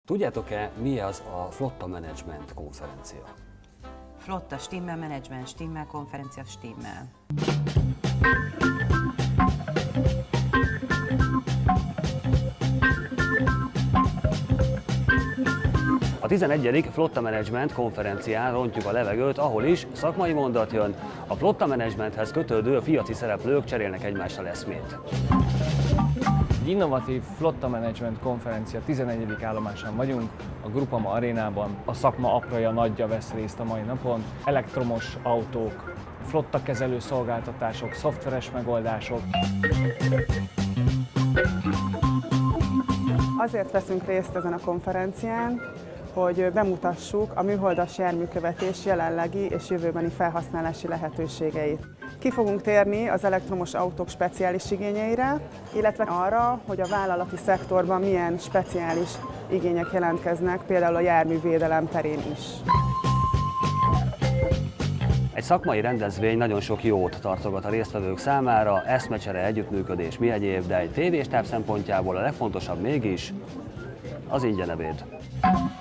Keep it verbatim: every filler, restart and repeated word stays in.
Tudjátok-e, mi az a Flotta Management konferencia? Flotta stimmel, management stimmel, konferencia stimmel. A tizenegyedik Flotta Management konferencián rontjuk a levegőt, ahol is szakmai mondat jön, a flotta managementhez kötődő piaci szereplők cserélnek egymással eszmét. Egy innovatív flotta management konferencia tizenegyedik állomásán vagyunk, a Groupama arénában. A szakma apraja nagyja vesz részt a mai napon. Elektromos autók, flottakezelő szolgáltatások, szoftveres megoldások. Azért veszünk részt ezen a konferencián, hogy bemutassuk a műholdas járműkövetés jelenlegi és jövőbeni felhasználási lehetőségeit. Ki fogunk térni az elektromos autók speciális igényeire, illetve arra, hogy a vállalati szektorban milyen speciális igények jelentkeznek, például a járművédelem terén is. Egy szakmai rendezvény nagyon sok jót tartogat a résztvevők számára, eszmecsere, együttműködés, mi egyéb, de egy tévéstáb szempontjából a legfontosabb mégis az ingyen ebéd.